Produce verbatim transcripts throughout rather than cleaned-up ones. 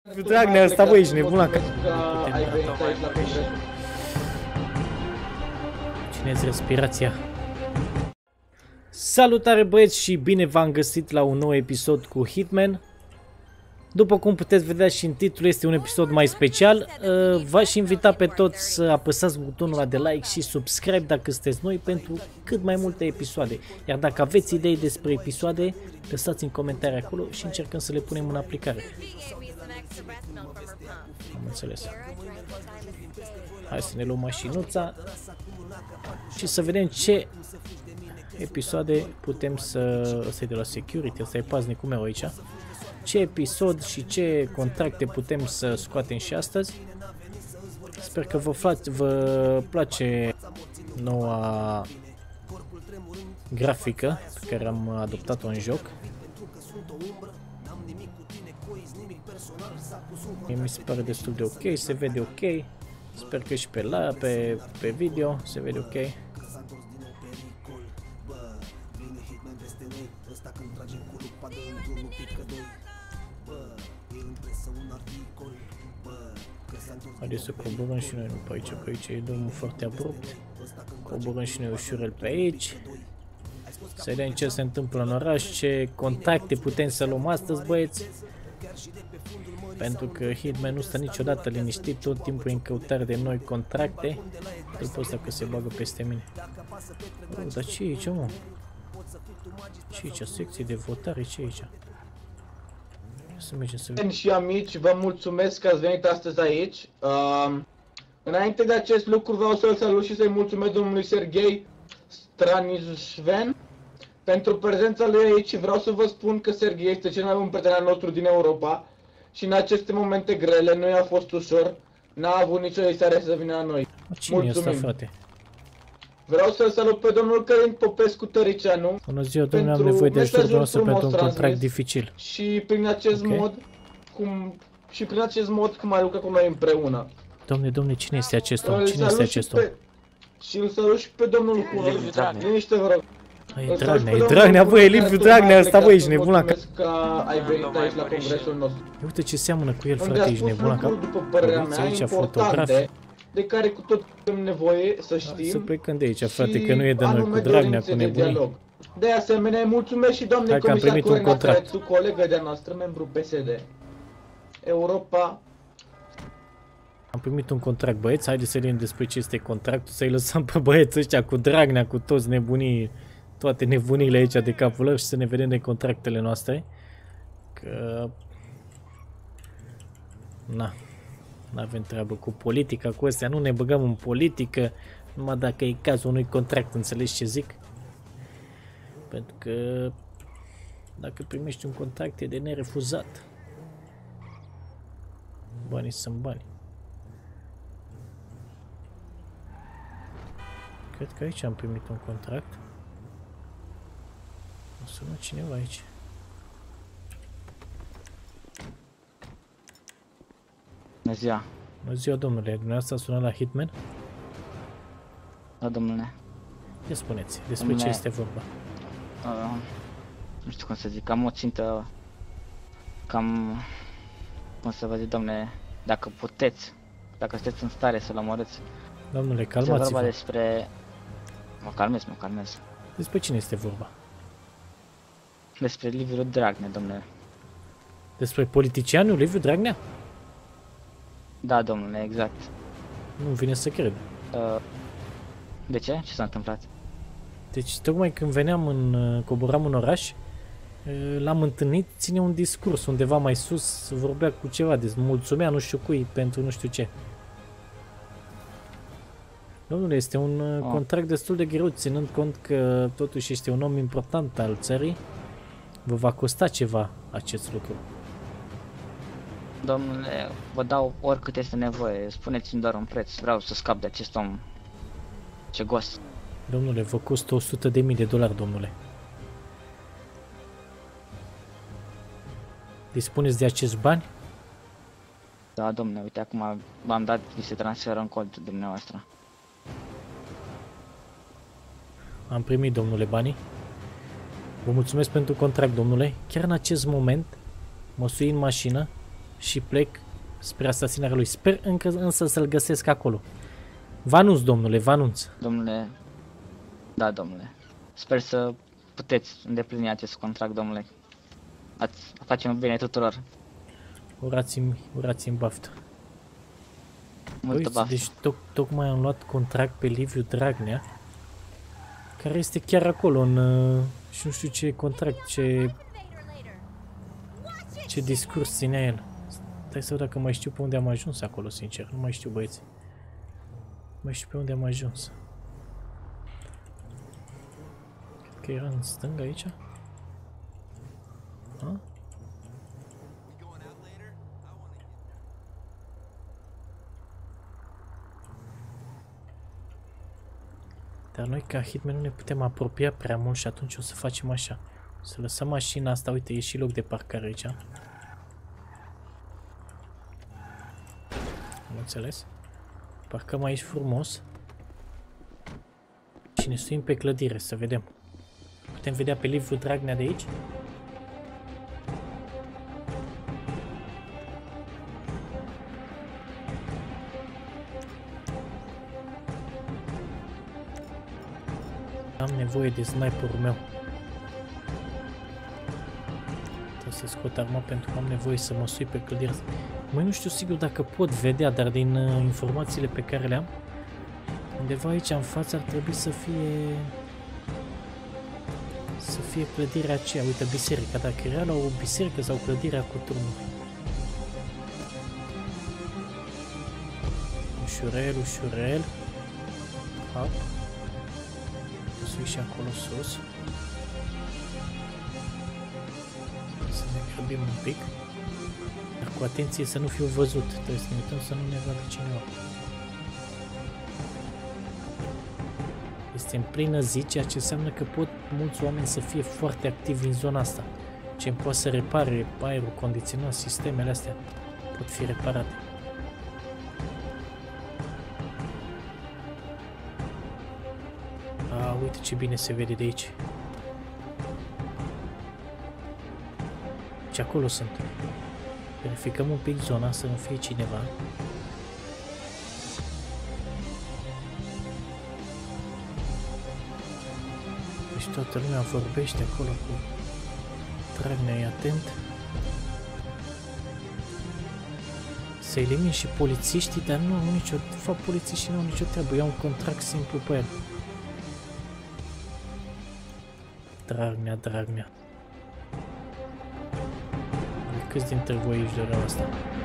Dragnea, ăsta băi, ești nebun la cap. Cine-ți respirația? Salutare băieți și bine v-am găsit la un nou episod cu Hitman. După cum puteți vedea și în titlu, este un episod mai special. V-aș invita pe toți să apăsați butonul ăla de like și subscribe dacă sunteți noi pentru cât mai multe episoade. Iar dacă aveți idei despre episoade, lăsați în comentarii acolo și încercăm să le punem în aplicare. Am înțeles. Hai să ne luăm mașinuța și să vedem ce episoade putem să... Asta e de la security, asta e paznicul meu aici. Ce episod și ce contracte putem să scoatem și astăzi. Sper că vă, vă place noua grafică pe care am adoptat-o în joc. Mi se pare destul de ok, se vede ok. Sper că și pe, la, pe, pe video se vede ok. Haideți să coborăm și noi, nu pe aici, pe aici e drumul foarte abrupt. Coborăm și noi ușurel pe aici. Să vedem ce se întâmplă în oraș, ce contacte putem să luăm astăzi, băieți. Pentru că Hitman nu stă niciodată liniștit, tot timpul în căutare de noi contracte. După asta că se bagă peste mine. Oh, dar ce e aici, mă? Ce e aici? Secție de votare, ce e aici? Să mergem să vedem. Și amici, vă mulțumesc că ați venit astăzi aici. Uh, înainte de acest lucru vreau să-l salut și să-i mulțumesc domnului Serghei Stranishven pentru prezența lui aici. Vreau să vă spun că Serghei este cel mai bun prieten al nostru din Europa și în aceste momente grele nu i-a fost ușor. N-a avut nicio izare să vină la noi. Cine e ăsta, frate? Vreau să-l salut pe domnul Călin Popescu Tăricianu. Bună ziua, domnule, am nevoie de ajutorul nostru pentru un contract dificil. Și prin acest okay. mod, cum și prin acest mod cum ai lucrat cu noi împreună. Domnule, domnule, cine este acest om? Cine este acest om? Și îl salut și pe domnul Hunor. Liniște, vă rog. E Dragnea, e Dragnea, băi, e Liviu Dragnea, ăsta, băi, ești nebun la cap. Mulțumesc că ai venit aici la congresul nostru. Uite ce seamănă cu el, frate, ești nebun la cap. După părerea mea, importante, de care cu tot avem nevoie să știm. Să plecăm de aici, frate, că nu e de noi cu Dragnea, cu nebunii. De asemenea, mulțumesc și doamnei comisar Corina Crețu, colegă de-a noastră, membru P S D. Europa. Am primit un contract, băieți, haideți să vedem despre ce este contractul, să-i lăsăm pe băieți ăștia cu Dragnea, cu toți nebunii, toate nebunile aici de capul lor și să ne vedem de contractele noastre. Că... Na. Nu avem treabă cu politica, cu astea, nu ne băgăm în politică, numai dacă e cazul unui contract, înțelegi ce zic? Pentru că dacă primești un contract e de nerefuzat. Banii sunt bani. Cred că aici am primit un contract. O sună cineva aici. Bună ziua. Bună ziua, domnule. Dumneavoastră a sunat la Hitman? Da, domnule. Ce spuneți? Despre domnule, ce este vorba? Uh, nu știu cum să zic. Am o țintă... Cam... Cum să vă zic, domnule, dacă puteți, dacă sunteți în stare să-l omorâți. Domnule, calmați-vă. Este vorba despre... Mă calmez, mă calmez. Despre cine este vorba? Despre Liviu Dragnea, domnule. Despre politicianul Liviu Dragnea? Da, domnule, exact. Nu vine să cred. Uh, de ce? Ce s-a întâmplat? Deci, tocmai când veneam în... coboram în oraș, l-am întâlnit, ține un discurs undeva mai sus, vorbea cu ceva, deci mulțumea nu știu cui pentru nu știu ce. Domnule, este un oh. contract destul de greu, ținând cont că totuși este un om important al țării. Vă va costa ceva acest lucru. Domnule, vă dau oricât este nevoie, spuneți-mi doar un preț, vreau să scap de acest om. Ce gos. Domnule, vă costă o sută de mii de dolari, domnule. Dispuneți de acești bani? Da, domnule, uite, acum v-am dat, vi se transferă în cont dumneavoastră. Am primit, domnule, banii. Vă mulțumesc pentru contract, domnule. Chiar în acest moment mă sui în mașină și plec spre asasinarea lui. Sper încă însă să-l găsesc acolo. Vă anunț, domnule, vă anunț. Domnule, da, domnule. Sper să puteți îndeplini acest contract, domnule. Ați facem bine tuturor. Urați-mi, urați-mi baftă. Multă Uite, baftă. deci toc, tocmai am luat contract pe Liviu Dragnea, care este chiar acolo în, uh, și nu știu ce contract, ce, ce discurs ținea el. Stai să văd dacă mai știu pe unde am ajuns acolo, sincer. Nu mai știu, băieți. Nu mai știu pe unde am ajuns. Cred că era în stânga aici. A? Dar noi ca hitman nu ne putem apropia prea mult și atunci o să facem așa. Să lăsăm mașina asta, uite, e și loc de parcare aici. Am înțeles? Parcăm aici frumos. Și ne suim pe clădire, să vedem. Putem vedea pe Liviu Dragnea de aici? Am nevoie de sniperul meu. Trebuie să scot arma pentru că am nevoie să mă sui pe clădirea asta. Mai nu știu sigur dacă pot vedea, dar din uh, informațiile pe care le am, undeva aici în față ar trebui să fie... Să fie clădirea aceea. Uite, biserica. Dacă era la o biserică sau clădirea cu turnuri. Ușurel, ușurel. Hop. Sui și acolo sus. Să ne grăbim un pic. Dar cu atenție să nu fiu văzut. Trebuie să ne uităm să nu ne vadă cineva. Este în plină zi, ceea ce înseamnă că pot mulți oameni să fie foarte activi în zona asta. Ce poate să repare aerul condiționat, sistemele astea pot fi reparate. A, uite ce bine se vede de aici. Și acolo sunt. Verificăm un pic zona, să nu fie cineva. Deci toată lumea vorbește acolo cu Dragnea, e atent. Să elimin și polițiștii, dar nu au nicio... De fapt, polițiștii nu au nicio treabă, iau un contract simplu pe el. Dragnea, Dragnea. Câți dintre voi își doreau asta?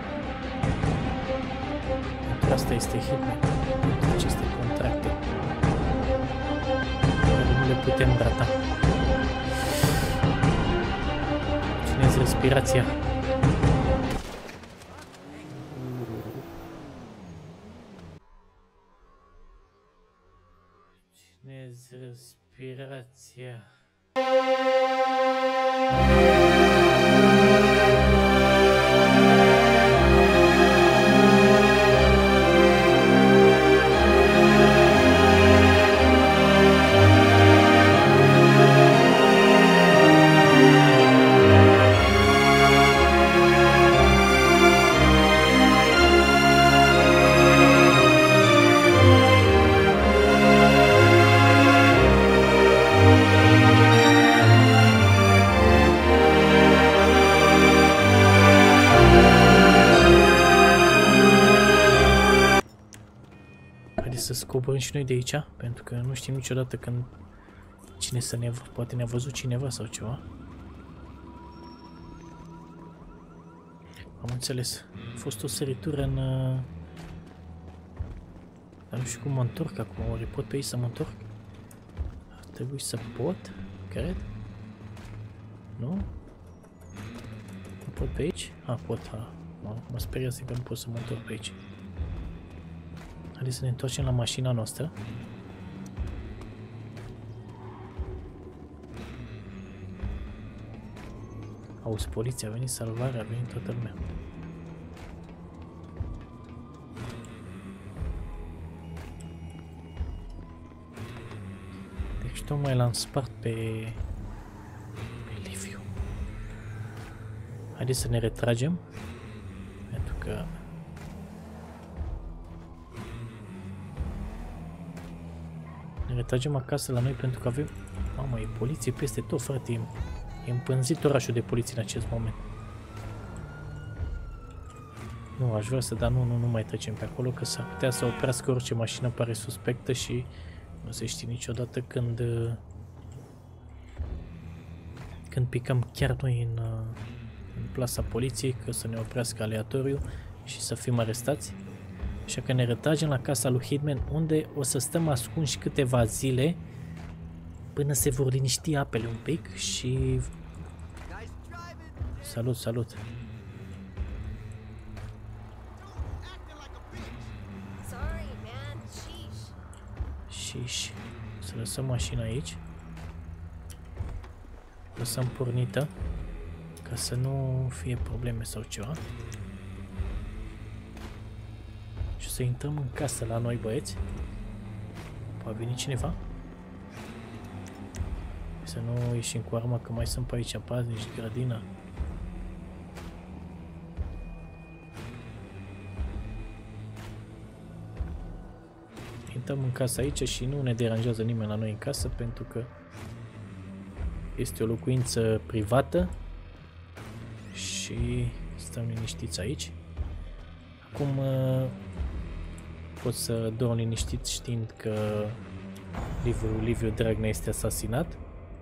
Pentru asta este hitman. Pentru aceste contracte. Care nu le putem rata. Țineți respirația. Țineți respirația. Să coborâm și noi de aici, pentru că nu știm niciodată când cine să ne... Poate ne-a văzut cineva sau ceva. Am înțeles. A fost o săritură în... Dar nu știu cum mă întorc acum. Oare pot pe aici să mă întorc? Ar trebui să pot, cred. Nu? Nu pot pe aici? A, pot. A, mă, mă speriase că nu pot să mă întorc pe aici. Haideți să ne întoarcem la mașina noastră. Auzi, poliția a venit, salvarea, a venit toată lumea. Deci tocmai l-am spart pe... pe Liviu. Haideți să ne retragem. că ne retragem acasă la noi pentru că avem... Mamă, e poliție peste tot, frate, e, e împânzit orașul de poliție în acest moment. Nu, aș vrea să, dar nu, nu, nu mai trecem pe acolo, că s-ar putea să oprească orice mașină pare suspectă și nu se știe niciodată când când picăm chiar noi în, în plasa poliției, că să ne oprească aleatoriu și să fim arestați. Așa că ne retragem la casa lui Hitman, unde o să stăm ascunși câteva zile până se vor liniști apele un pic și... Salut, salut! Și să lăsăm mașina aici. Lăsăm pornită ca să nu fie probleme sau ceva. Și să intrăm în casă la noi, băieți. Va veni cineva? Să nu ieșim cu arma, că mai sunt pe aici paznici, grădina. Intrăm în casă aici și nu ne deranjează nimeni la noi în casă, pentru că este o locuință privată și stăm liniștiți aici. Acum pot să dorm liniștit știind că Liviu, Liviu Dragnea este asasinat.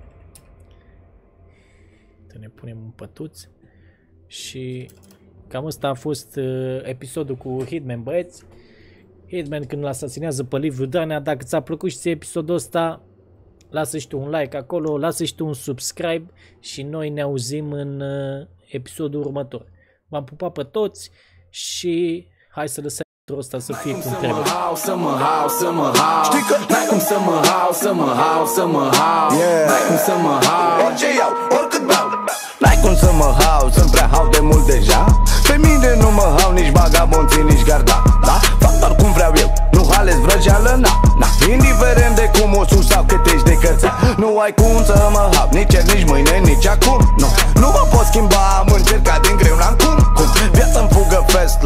Să ne punem în pătuți și cam asta a fost episodul cu Hitman, băieți. Hitman când îl asasinează pe Liviu Dragnea. Dacă ți-a plăcut și ție episodul ăsta, lasă și tu un like acolo, lasă și tu un subscribe și noi ne auzim în episodul următor. V-am pupat pe toți și hai să lăsăm ăsta să fie cum trebuie. Să mă hau, să mă hau. Știi că n-ai cum să mă hau, să mă hau, să mă hau. N-ai cum să mă hau. Orice iau, oricât beau. N-ai cum să mă hau, sunt prea hau de mult deja. Pe mine nu mă hau nici vagabonții, nici garda. Da? Fac doar cum vreau eu, nu hales vrăjeală, na, na. Indiferent de cum o sus sau cât ești de cărțea. Nu ai cum să mă hau, nici ieri, nici mâine, nici acum. Nu, nu mă pot schimba, am încercat din greu, n-am cum, cum. Viața-mi fugă fest.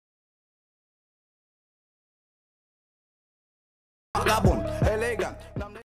Vagabond, elegant.